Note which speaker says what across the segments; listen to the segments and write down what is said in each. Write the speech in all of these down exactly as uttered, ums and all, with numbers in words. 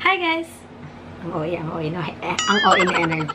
Speaker 1: Hi guys! Ang O A, ang O A, no? Eh, ang O A na energy.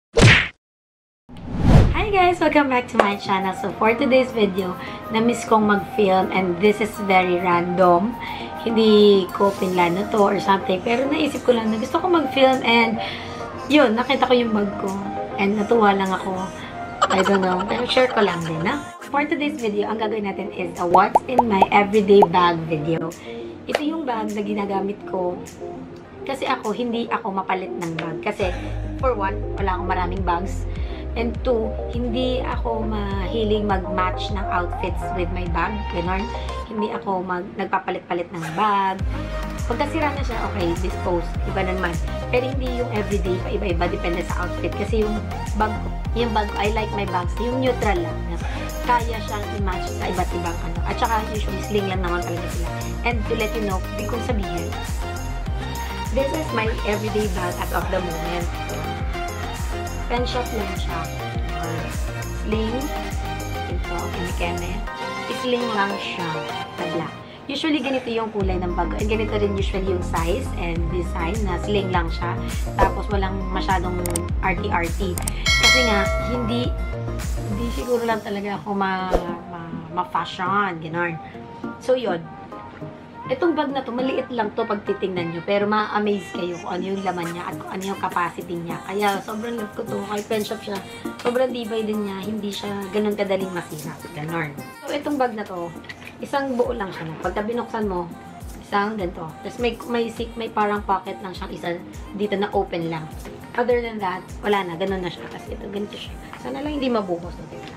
Speaker 1: Hi guys! Welcome back to my channel. So for today's video, na-miss kong mag-film and this is very random. Hindi ko pinlano to or something. Pero naisip ko lang na gusto ko mag-film and yun, nakita ko yung bag ko. And natuwa lang ako. I don't know. Pero share ko lang din, na? For today's video, ang gagawin natin is a what's in my everyday bag video. Ito yung bag na ginagamit ko. Kasi ako, hindi ako mapalit ng bag. Kasi, for one, wala akong maraming bags. And two, hindi ako mahiling mag-match ng outfits with my bag. Ganon. Hindi ako mag nagpapalit-palit ng bag. Pagka sira na siya, okay, dispose. Iba na naman. Pero hindi yung everyday pa iba-iba. Depende sa outfit. Kasi yung bag ko, yung bag ko, I like my bags. Yung neutral lang. Kaya siyang i-match sa iba't ibang ano. At saka, usually, sling lang naman talaga sila. And to let you know, hindi kong sabihin, this is my everyday bag as of the moment. Pen shop lang siya. Sling. Ito, kinikeme. Sling lang siya. Tabla. Usually, ganito yung kulay ng bag. And ganito rin usually yung size and design na sling lang siya. Tapos, walang masyadong arty-arty. Kasi nga, hindi hindi siguro lang talaga ako ma-fashion. Ma, ma Ganon. So, yun. Itong bag na to, maliit lang to pag titingnan nyo. Pero ma-amaze kayo kung ano yung laman niya at kung ano yung capacity niya. Kaya sobrang love ko to. Kahit pen shop siya, sobrang dibay din niya. Hindi siya ganun kadaling masira. Ganon. So, itong bag na to, isang buo lang siya. No? Pagka binuksan mo, isang ganito. Tapos may, may, may parang pocket lang siyang isa dito na open lang. Other than that, wala na. Ganun na siya. Kasi ito, ganito siya. Sana lang hindi mabuhos.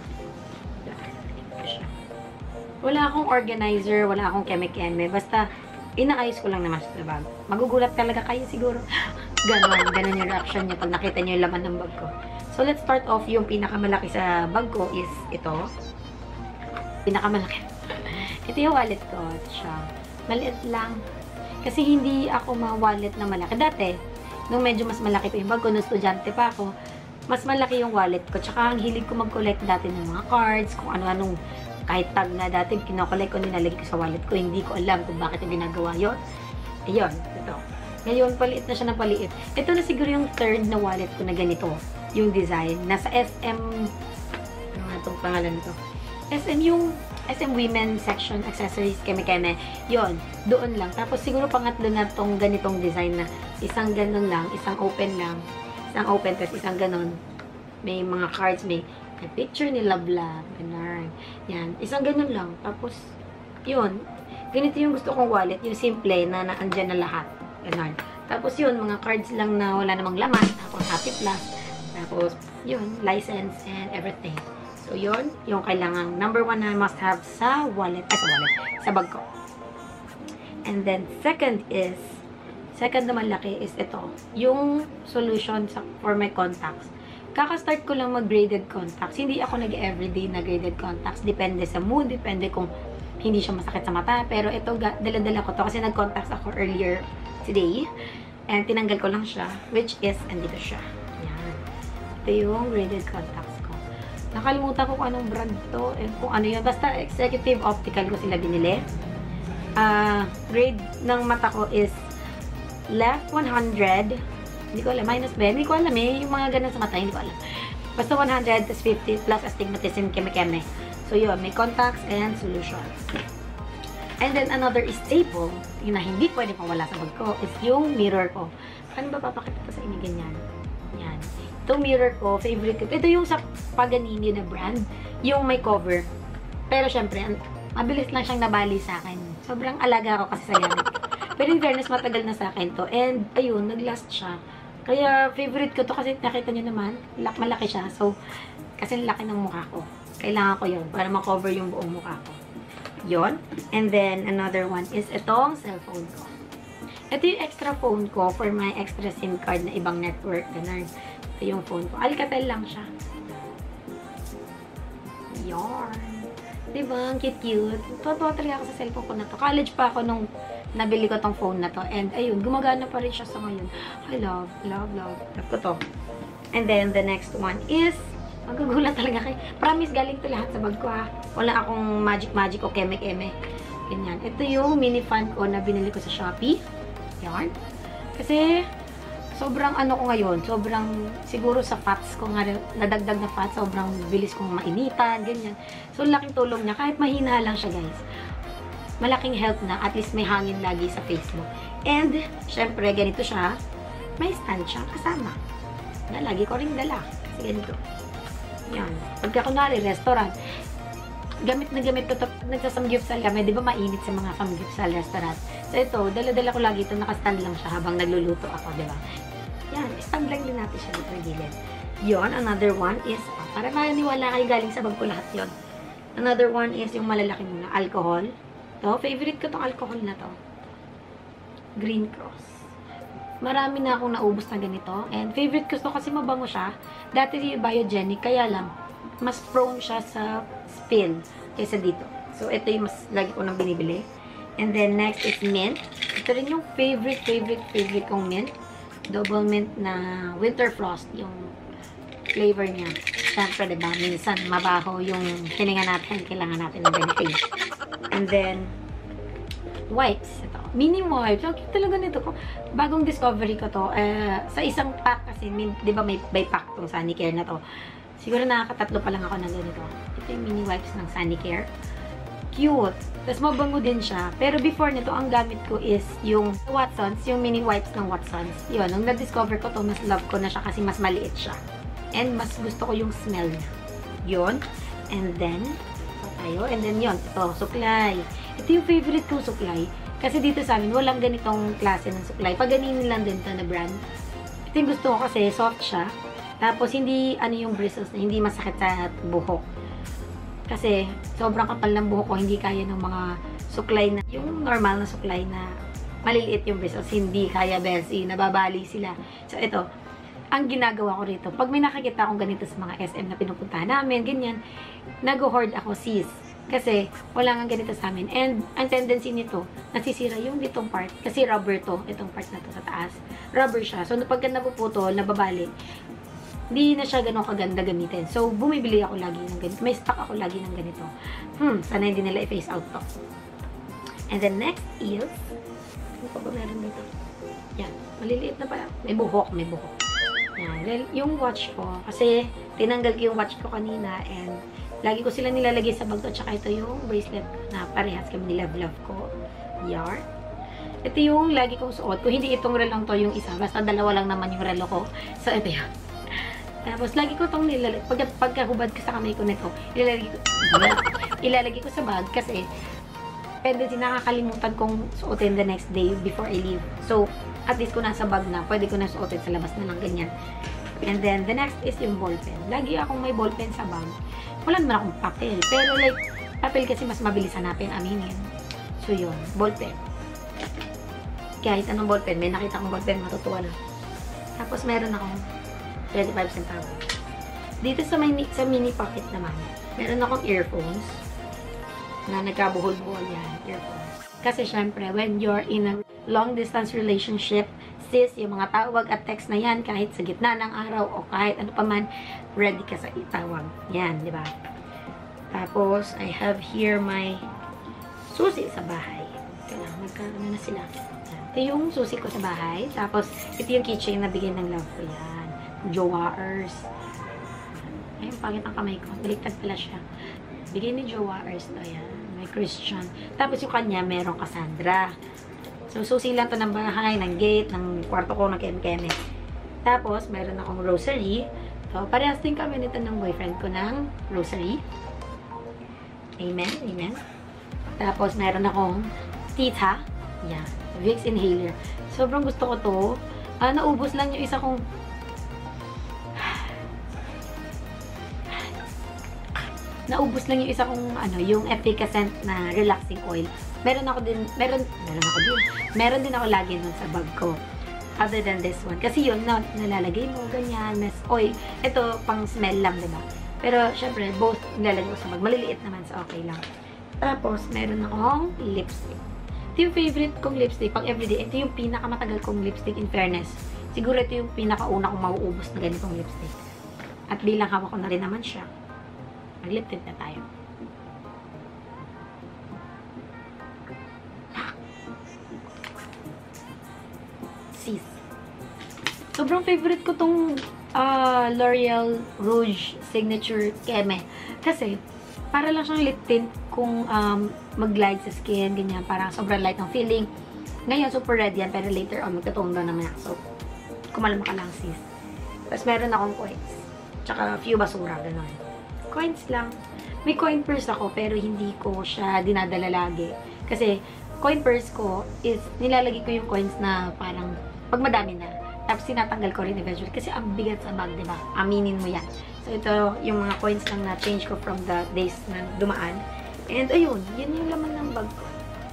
Speaker 1: Wala akong organizer, wala akong keme-keme. Basta, inaayos ko lang naman sa bag. Magugulat talaga kayo siguro. Ganon, ganon yung reaction niyo pag nakita niyo yung laman ng bag ko. So, let's start off. Yung pinakamalaki sa bag ko is ito. Pinakamalaki. Ito yung wallet ko. Ito siya. Maliit lang. Kasi hindi ako ma-wallet na malaki. Dati, nung medyo mas malaki pa yung bag ko, nung estudyante pa ako, mas malaki yung wallet ko. Tsaka, ang hilig ko mag-collect dati ng mga cards, kung ano-anong kahit tag na dati, kinokolek ko, nilalagay ko sa wallet ko. Hindi ko alam kung bakit yung ginagawa yun. Ayun, ito. Ngayon, paliit na siya ng paliit. Ito na siguro yung third na wallet ko na ganito. Yung design. Nasa S M, ano nga itong pangalan nito? S M yung, S M Women Section Accessories, keme-keme. Yun, doon lang. Tapos siguro pangatlo na itong ganitong design na isang ganun lang, isang open lang. Isang open, tapos isang ganun. May mga cards, may may picture ni Labla. Ganun. Yan. Isang ganun lang. Tapos, yun. Ganito yung gusto kong wallet. Yung simple na naandyan na lahat. Ganun. Tapos yun, mga cards lang na wala namang laman. Tapos happy plus. Tapos, yun, license and everything. So, yun. Yung kailangang number one na must have sa wallet. Ay, sa wallet. Sa bag ko. And then, second is, second na malaki is ito. Yung solution sa, for my contacts. Kaka-start ko lang mag-graded contacts. Hindi ako nag-everyday na graded contacts. Depende sa mood, depende kung hindi siya masakit sa mata. Pero ito, dala-dala ko to kasi nag-contacts ako earlier today. And tinanggal ko lang siya, which is, andito siya. Yan. Ito yung graded contacts ko. Nakalimutan ko kung anong brand to. Eh, kung ano yun. Basta executive optical ko sila binili. Uh, grade ng mata ko is left one hundred. Hindi ko alam, minus ba? Hindi ko alam eh. Yung mga ganun sa mata, hindi ko alam. Basta one hundred, tas fifty, plus astigmatism, keme-keme. So yun, may contacts and solution. And then another staple, yung na hindi pwede pang wala sa bag ko, is yung mirror ko. Paano ba papakita ko sa inyo ganyan? Yan. Itong mirror ko, favorite ko. Ito yung sa Paganini na brand, yung may cover. Pero syempre, mabilis lang siyang nabali sa akin. Sobrang alaga ako kasi sa gamit. Pero in fairness, matagal na sa akin to. And ayun, nag-last siya. Kaya, favorite ko to kasi nakita nyo naman, malaki siya. So, kasi laki ng mukha ko. Kailangan ko yun para ma-cover yung buong mukha ko. Yun. And then, another one is itong cellphone ko. Ito yung extra phone ko for my extra SIM card na ibang network. Ganun. Ito yung phone ko. Alcatel lang siya. Yarn. Diba? Ang cute-cute. Totoo talaga ako sa cellphone ko na to. College pa ako nung nabili ko tong phone na to. And, ayun, gumagana pa rin siya sa ngayon. I love, love, love. Love ko to. And then, the next one is, magagulat talaga kayo. Promise, galing to lahat sa bag ko, ha. Wala akong magic-magic o keme-keme. Ganyan. Ito yung mini fan ko na binili ko sa Shopee. Yan. Kasi, sobrang ano ko ngayon, sobrang, siguro sa fats ko nga, nadagdag na fats, sobrang bilis kong mainitan, ganyan. So, laking tulong niya. Kahit mahina lang siya, guys. Malaking help na, at least may hangin lagi sa face mo. And, syempre, ganito siya, may stand siya kasama. Na, lagi ko rin dala. Kasi ganito. Yan. Pagka kunwari, restaurant, gamit na gamit ko ito, nagsasamgyupsal kami, di ba mainit sa mga samgyupsal restaurant. So ito, dala-dala ko lagi ito, nakastand lang siya habang nagluluto ako, di ba? Yan, stand lang din natin siya dito sa gilid. Yon, another one is, oh, para maniwala kayo galing sa bag ko lahat yon. Another one is yung malalaki muna, alcohol. To, favorite ko tong alcohol na to. Green Cross. Marami na akong naubos na ganito. And favorite ko to kasi mabango siya. Dati yung biogenic, kaya lang, mas prone siya sa spill kaysa dito. So, ito yung mas lagi ko nang binibili. And then, next is mint. Ito rin yung favorite, favorite, favorite kong mint. Double mint na winter frost, yung flavor niya. Siyempre, diba, minsan mabaho yung hininga natin. Kailangan natin ng ganito. And then, wipes. Ito. Mini wipes. So, cute talaga nito. Bagong discovery ko to. Uh, sa isang pack kasi, di ba may by pack tong Sanicare na to. Siguro nakakatatlo pa lang ako na ganito. Ito yung mini wipes ng Sanicare. Cute. Tapos mabango din siya. Pero before nito, ang gamit ko is yung Watsons, yung mini wipes ng Watsons. Yun, nung na-discover ko to, mas love ko na siya kasi mas maliit siya. And mas gusto ko yung smell niya. Yun. And then, ito tayo. And then yun, ito, suklay. Ito yung favorite kong suklay. Kasi dito sa amin, walang ganitong klase ng suklay. Pag ganinin lang din ito na brand. Ito yung gusto ko kasi soft siya. Tapos, hindi, ano yung bristles na, hindi masakit sa buhok. Kasi, sobrang kapal ng buhok ko, hindi kaya ng mga suklay na, yung normal na suklay na maliliit yung bristles, hindi kaya, Bessie, nababali sila. So, ito, ang ginagawa ko rito, pag may nakakita akong ganito sa mga S M na pinupuntahan namin, ganyan, nag-hoard ako, sis. Kasi, wala nga ganito sa amin. And, ang tendency nito, nasisira yung ditong part. Kasi rubber to, itong part na to sa taas. Rubber siya. So, pagka napuputol, nababali, hindi na siya ganun kaganda gamitin. So, bumibili ako lagi ng ganito. May stock ako lagi ng ganito. Hmm, sana hindi nila i-face out to. And then, next is, ano pa ba meron dito? Yan, maliliit na pala. May buhok, may buhok. Yan, yung watch ko, kasi tinanggal ko yung watch ko kanina and lagi ko sila nilalagay sa bag to. Tsaka ito yung bracelet na parehas kami nilove-love ko. Yar. Ito yung lagi kong suot. Kung hindi itong relong to yung isa, basta dalawa lang naman yung relo ko. So, ito yan. Tapos, lagi ko itong nilalagay. Pag, pagkahubad ko sa kamay ko nito, ilalagay ko, ilalagay ko sa bag kasi tendency nakakalimutan kong suotin the next day before I leave. So, at least kung nasa bag na, pwede ko na suotin sa labas na lang ganyan. And then, the next is yung ballpen. Lagi akong may ballpen sa bag. Wala naman akong papel. Pero like, papel kasi mas mabilis hanapin, aminin. So, yun. Ballpen. Kahit anong ballpen, may nakita akong ballpen, matutuwa na. Tapos, meron akong twenty-five centavos. Dito sa, mini, sa mini pocket naman, meron akong earphones na nagkabuhol-buhol yan. Earphones. Kasi, syempre, when you're in a long-distance relationship, sis, yung mga tawag at text na yan, kahit sa gitna ng araw o kahit ano pa man, ready ka sa itawag. Yan, di ba? Tapos, I have here my susi sa bahay. Kailangan magkaroon na sila. Yan. Ito yung susi ko sa bahay. Tapos, ito yung keychain na bigyan ng love ko. Yan. Jowaers. Ayun, pangit ang kamay ko. Baliktad pala siya. Bigay ni Jowaers to. Yan. May Christian. Tapos, yung kanya, merong Cassandra. So, susi lang to ng bahay, ng gate, ng kwarto ko, ng keme-keme. Tapos, meron akong rosary. So, parehas din kami nito ng boyfriend ko ng rosary. Amen, amen. Tapos, meron akong tita. Yan. Vicks inhaler. Sobrang gusto ko to. Ah, naubos lang yung isa kong naubos lang yung isa kong ano, yung efficacent na relaxing oil. Meron ako din, meron, meron ako din. Meron din ako lagi nun sa bag ko. Other than this one. Kasi yun, na, nalalagay mo, ganyan, mas oil. Ito, pang smell lang, diba? Pero, syempre, both nilalagay ko sa bag. Maliliit naman, so okay lang. Tapos, meron akong lipstick. Ito yung favorite kong lipstick, pang everyday. Ito yung pinakamatagal kong lipstick, in fairness. Siguro ito yung pinakauna kong mauubos na ganitong lipstick. At bilang hawak ko na rin naman siya. Mag-lip tint na tayo. Sis. Sobrang favorite ko tong uh, L'Oreal Rouge Signature Keme. Kasi, para lang siyang lip tint kung um, mag-glide sa skin, ganyan. Parang sobrang light ng feeling. Ngayon, super red yan, pero later on, magtatone down naman ako. So, kumalama ka lang, sis. Tapos, meron akong coins. Tsaka, few basura, gano'n. Coins lang. May coin purse ako, pero hindi ko siya dinadala lagi. Kasi, coin purse ko is, nilalagay ko yung coins na parang, pag madami na. Tapos, tinatanggal ko rin eventually. Kasi, ang bigat sa bag, diba? Aminin mo yan. So, ito, yung mga coins lang na change ko from the days na dumaan. And, ayun, yun yung laman ng bag ko.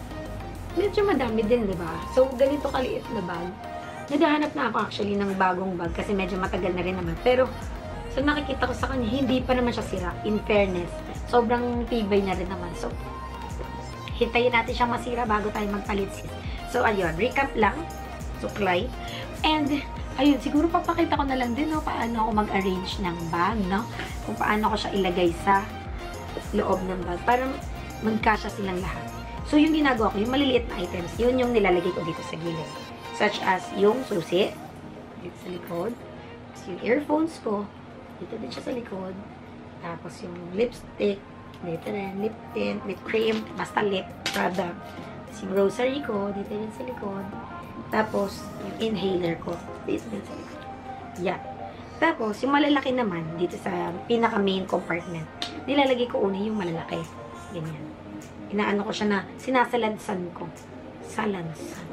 Speaker 1: Medyo madami din, diba? So, ganito kaliit na bag. Naghahanap na ako actually ng bagong bag kasi medyo matagal na rin naman. Pero, so, nakikita ko sa kanya, hindi pa naman siya sira. In fairness, sobrang tibay na rin naman. So, hintayin natin siyang masira bago tayo magpalit. So, ayun, recap lang. Suklay. And, ayun, siguro papakita ko na lang din, no, paano ako mag-arrange ng bag, no? Kung paano ko siya ilagay sa loob ng bag para magkasya silang lahat. So, yung ginagawa ko, yung maliliit na items, yun yung nilalagay ko dito sa gilid. Such as yung susi, dito sa likod. Tapos yung earphones ko, dito din siya sa likod. Tapos yung lipstick, dito rin, lip tint, lip cream, basta lip product. Tapos yung rosary ko, dito din sa likod. Tapos, yung inhaler ko, dito din sa likod. Yeah. Tapos, yung malalaki naman, dito sa pinaka-main compartment, nilalagay ko una yung malalaki. Ganyan. Inaano ko siya na, sinasalansan ko. Salansan.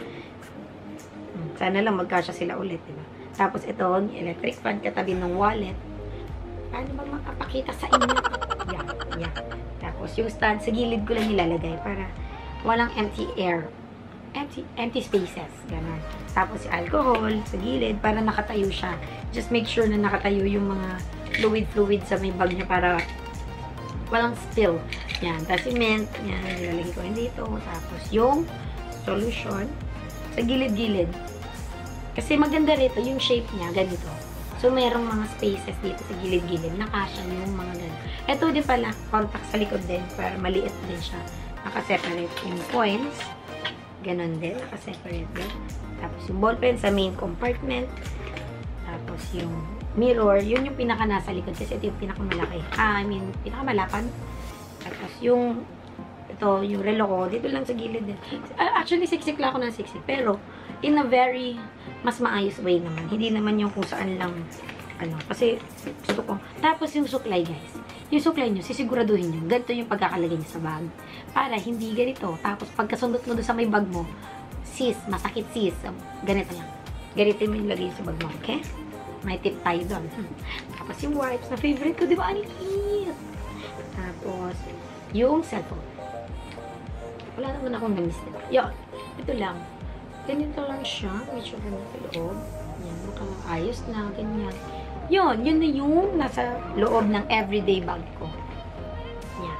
Speaker 1: Hmm. Sana lang magkasya sila ulit, diba? Tapos, ito, yung electric fan katabi ng wallet. Paano ba makapakita sa inyo? Yeah, yeah. Tapos, yung stand, sa gilid ko lang nilalagay para walang empty air. Empty, empty spaces. Ganun. Tapos, yung alcohol sa gilid para nakatayo siya. Just make sure na nakatayo yung mga fluid-fluid sa may bag niya para walang spill. Yan. Tapos, yung mint. Yan. Nilalagay ko yun dito. Tapos, yung solution sa gilid-gilid. Kasi maganda rito, yung shape niya, ganito. So, mayroong mga spaces dito sa gilid-gilid. Nakasya yung mga ganito. Ito din pala, contact sa likod din para maliit din siya. Nakaseparate yung coins. Ganon din, nakaseparate din. Tapos yung ballpen sa main compartment. Tapos yung mirror, yun yung pinaka nasa likod kasi ito yung pinakamalaki. Ah, I mean, pinakamalapan. Tapos yung, ito, yung relo ko, dito lang sa gilid din. Actually, siksik lang ako ng siksik. Pero, in a very, mas maayos way naman. Hindi naman yung kung saan lang, ano, kasi gusto ko. Tapos yung suklay, guys. Yung suklay nyo, sisiguraduhin nyo, ganito yung pagkakalagay nyo sa bag. Para hindi ganito. Tapos, pagkasundot mo doon sa may bag mo, sis, masakit sis. Ganito lang. Ganito mo yung lagay sa bag mo, okay? May tip tayo doon. Tapos, yung wipes na favorite ko, di ba? Ang liit. Tapos, yung cellphone. Wala naman akong namis, di ba? Yun. Ito lang. Ganito lang siya. May sure na sa loob. Yan, mukhang ayos na, ganyan. Yun, yun na yung nasa loob ng everyday bag ko. Yan.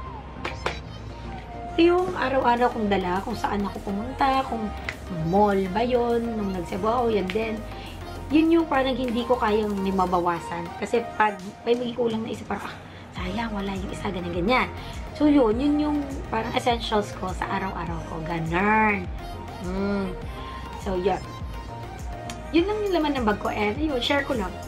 Speaker 1: Ito yung araw-araw kong dala, kung saan ako pumunta, kung mall ba yun, nung nagsabaw ako, yan din. Yun yung parang hindi ko kayang may mabawasan. Kasi pag may magikulang na isa, parang, ah, sayang, wala yung isa, ganyan-ganyan. So yun, yun yung parang essentials ko sa araw-araw ko. Ganun. Mm. So, yun. Yun lang yung laman ng bag ko. And yun, share ko lang.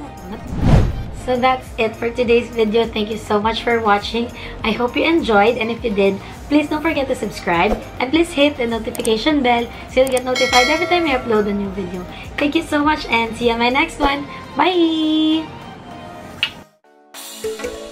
Speaker 1: So that's it for today's video. Thank you so much for watching. I hope you enjoyed, and if you did, please don't forget to subscribe and please hit the notification bell so you'll get notified every time I upload a new video. Thank you so much and see you in my next one. Bye!